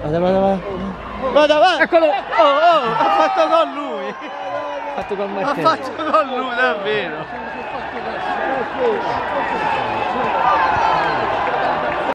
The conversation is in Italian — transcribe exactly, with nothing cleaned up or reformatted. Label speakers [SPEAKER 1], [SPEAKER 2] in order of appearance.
[SPEAKER 1] Guarda, guarda, guarda. Guarda, guarda.
[SPEAKER 2] Eccolo.
[SPEAKER 1] Oh, oh, ha fatto gol lui.
[SPEAKER 2] Ha fatto gol
[SPEAKER 1] Ha
[SPEAKER 2] Martello.
[SPEAKER 1] fatto gol lui, davvero.